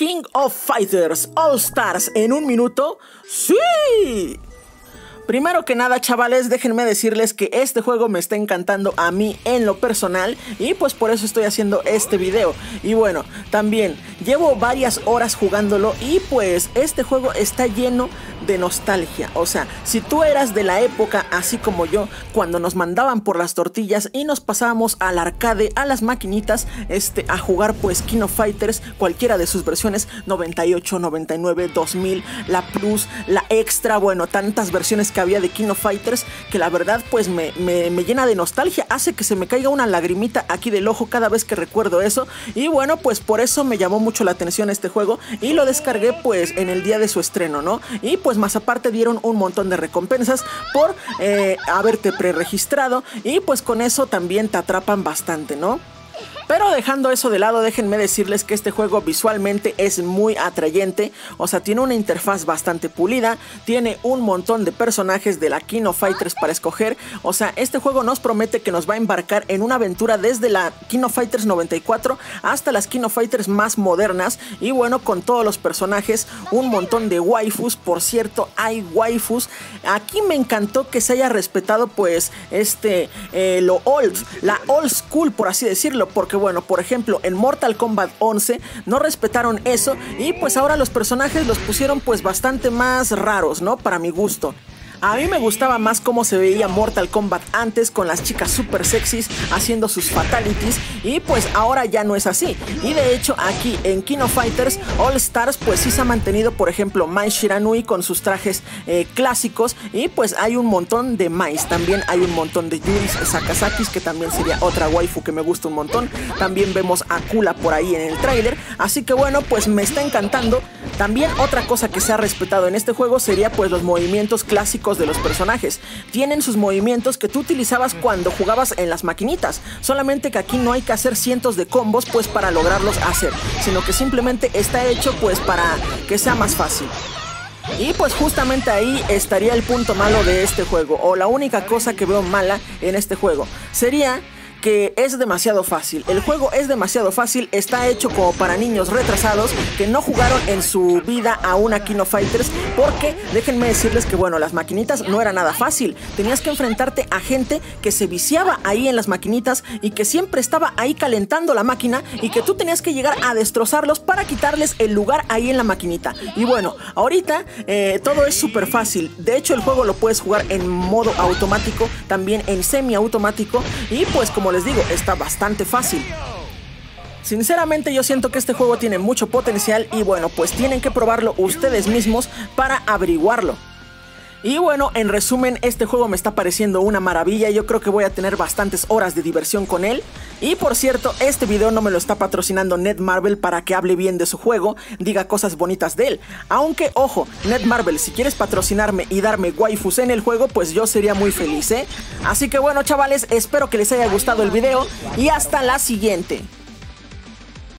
King of Fighters All Stars en un minuto. ¡Sí! Primero que nada, chavales, déjenme decirles que este juego me está encantando a mí en lo personal y pues por eso estoy haciendo este video. Y bueno, también llevo varias horas jugándolo y pues este juego está lleno de nostalgia. O sea, si tú eras de la época así como yo, cuando nos mandaban por las tortillas y nos pasábamos al arcade, a las maquinitas, a jugar pues King of Fighters, cualquiera de sus versiones, 98, 99, 2000, la Plus, la Extra, bueno, tantas versiones que había de King of Fighters que la verdad pues me llena de nostalgia, hace que se me caiga una lagrimita aquí del ojo cada vez que recuerdo eso. Y bueno, pues por eso me llamó mucho la atención este juego y lo descargué pues en el día de su estreno, ¿no? Y pues más aparte dieron un montón de recompensas por haberte preregistrado y pues con eso también te atrapan bastante, ¿no? Pero dejando eso de lado, déjenme decirles que este juego visualmente es muy atrayente. O sea, tiene una interfaz bastante pulida, tiene un montón de personajes de la King of Fighters para escoger. O sea, este juego nos promete que nos va a embarcar en una aventura desde la King of Fighters 94 hasta las King of Fighters más modernas. Y bueno, con todos los personajes, un montón de waifus. Por cierto, hay waifus. Aquí me encantó que se haya respetado pues la old school, por así decirlo, porque bueno, por ejemplo, en Mortal Kombat 11 no respetaron eso y pues ahora los personajes los pusieron pues bastante más raros, ¿no? Para mi gusto. A mí me gustaba más cómo se veía Mortal Kombat antes, con las chicas super sexys haciendo sus fatalities, y pues ahora ya no es así. Y de hecho aquí en King of Fighters All Stars pues sí se ha mantenido, por ejemplo, Mai Shiranui con sus trajes clásicos, y pues hay un montón de Mais, también hay un montón de Yuris Sakazakis, que también sería otra waifu que me gusta un montón. También vemos a Kula por ahí en el tráiler, así que bueno, pues me está encantando. También otra cosa que se ha respetado en este juego sería pues los movimientos clásicos de los personajes. Tienen sus movimientos que tú utilizabas cuando jugabas en las maquinitas, solamente que aquí no hay que hacer cientos de combos pues para lograrlos hacer, sino que simplemente está hecho pues para que sea más fácil. Y pues justamente ahí estaría el punto malo de este juego, o la única cosa que veo mala en este juego sería que es demasiado fácil. El juego es demasiado fácil, está hecho como para niños retrasados que no jugaron en su vida a una King of Fighters, porque déjenme decirles que bueno, las maquinitas no era nada fácil. Tenías que enfrentarte a gente que se viciaba ahí en las maquinitas y que siempre estaba ahí calentando la máquina, y que tú tenías que llegar a destrozarlos para quitarles el lugar ahí en la maquinita. Y bueno, ahorita todo es súper fácil. De hecho, el juego lo puedes jugar en modo automático, también en semiautomático, y pues como les digo, está bastante fácil. Sinceramente yo siento que este juego tiene mucho potencial y bueno, pues tienen que probarlo ustedes mismos para averiguarlo. Y bueno, en resumen, este juego me está pareciendo una maravilla. Yo creo que voy a tener bastantes horas de diversión con él. Y por cierto, este video no me lo está patrocinando Netmarble para que hable bien de su juego, diga cosas bonitas de él. Aunque, ojo, Netmarble, si quieres patrocinarme y darme waifus en el juego, pues yo sería muy feliz, ¿eh? Así que bueno, chavales, espero que les haya gustado el video y hasta la siguiente.